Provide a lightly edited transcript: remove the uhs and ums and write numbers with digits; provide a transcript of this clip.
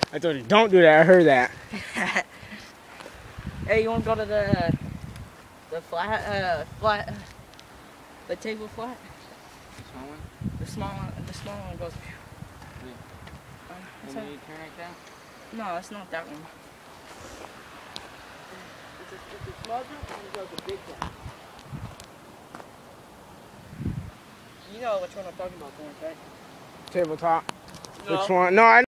I told you, don't do that. I heard that. Hey, you want to go to the the table flat? The small one? The small one goes. Can you turn like that? No, it's not that one. It's a small jump and it goes a big jump. You know which one I'm talking about, right? Tabletop. No. Which one? No, I